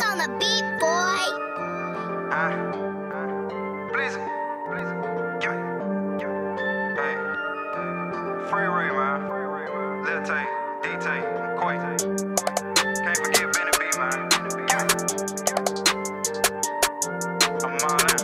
on the beat, boy. Please, give me. Hey, Free Ray, man. Lil Tay, D-Tay, Quay. Can't forget Benny B, man. Give me. I'm all in.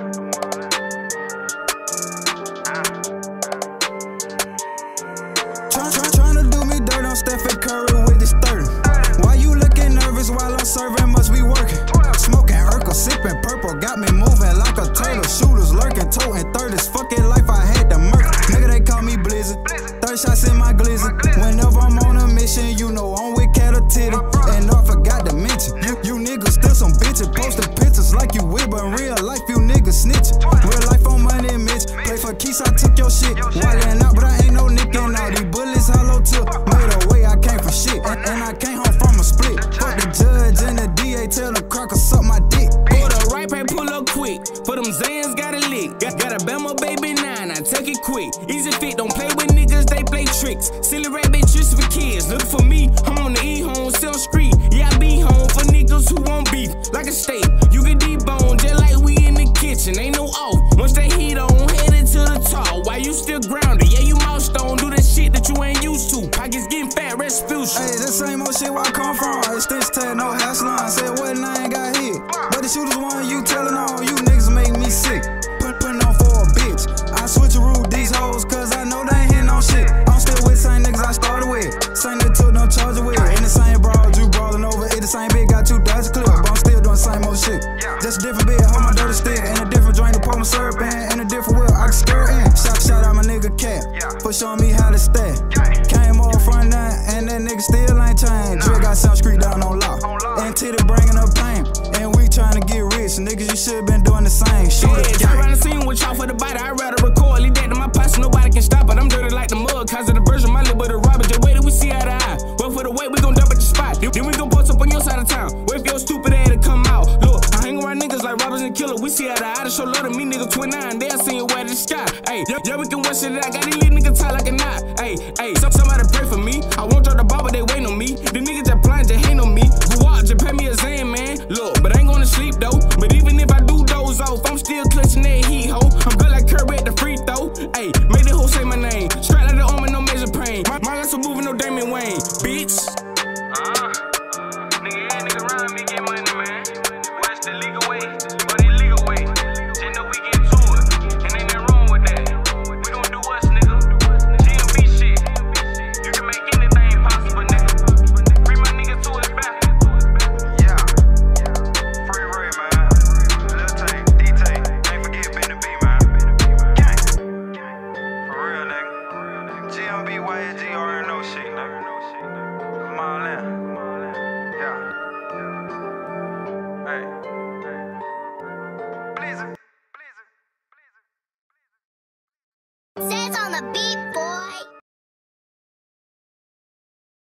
Tryna do me dirt on Stephen Curry with this 30. Why you looking nervous while I'm serving? Must be working. Smoking Urkel, sipping purple, got me moving like a turtle. Shooters lurking, toting 30s. Fucking life, I had to murk. Nigga, they call me Blizzard. 30 shots in my glizzy. Whenever I'm on a mission, you know I'm with Cattle Titty. And I forgot to mention, you niggas still some bitches. Posting pictures like you with, but in real life, you niggas snitching. Real life on money, Mitch. Play for keys, I took your shit. Wildin' out, but I ain't no nickin' out. These bullets hollow tip. Made a way, I came from shit. And I came home from a split. Fuck the judge and the DA, tell the cracker suck my dick. For the right pay, pull up quick. For them Zans, got a lick. Got a Bama baby 9, I take it quick. Easy fit, don't play with niggas, they play tricks. Silly rap bitch just for kids. Look for me, I'm on the E-home, sell street. Yeah, I be home for niggas who want beef. Like a steak, you get deboned, just like we in the kitchen. Ain't no off. Once that heat on, headed to the top. Why you still grounded? Yeah, you milestone, do that shit that you ain't used to. Pockets getting fat, Respution. Hey, this same old shit where I come from. Extension tag, no hash line. Said what and I ain't got hit. But the shooters want you telling on. You niggas make me sick. Putting on for a bitch. I switch a rule these hoes, cause I know they ain't hitting on shit. I'm still with same niggas I started with. Same that took no charge with. In the same broad, you brawling over. It the same bit, got 2 dozen clip. But I'm still doing the same old shit. Just a different bit, hold my dirty stick. And a different drain to pour my syrup in. And a different whip, I can stir in. Shout out my nigga Cat for showing me how to stay. Came off front nine, and that nigga still ain't changed. Drill got South Street down on lock. And Titty bringing up pain. And we trying to get rich. Niggas, you should been doing the same. Shoot it. I run the scene with y'all for the body. I'd rather record. Leave that to my posse, nobody can stop it. I'm dirty like the mud, cause of the version. My little bit of Robert. Just wait till we see eye to eye. Well, for the weight, we gon' dump at the spot. Then we gon' post up on your side of town. Wait for your stupid ass to come out. Look, I hang around niggas like robbers and killer. We see eye to eye to show love to me, nigga 29. They'll see you where the sky. Hey, yeah, we can watch it. I got these little niggas tight like a knot. Hey, somebody pray for me. I won't drop the ball, but they waiting on me. The niggas just blind, just hate on me. Go out, just pay me a Zan, man. Look, but I ain't gonna sleep though. But even if I do doze off, I'm still clutching that heat, ho. I'm good like Curry at the free throw. Hey, make the hoe say my name. Straight like the arm with no major pain. My life so moving, no Damian Wayne, bitch. Nigga around me get money, man. What's the legal way or the illegal way? Just know we get to it, and ain't nothing wrong with that. We gon' do us, nigga. GMB shit. You can make anything possible, nigga. Free my niggas to his back. Yeah. Free Ray, man. Lil Tay, D-Tay. Can't forget Benny B, man. Gang. For real, nigga. GMB, YSG, already know shit, nigga. I'm all in. Yeah. Hey. Blizzard. Says on the beat, boy.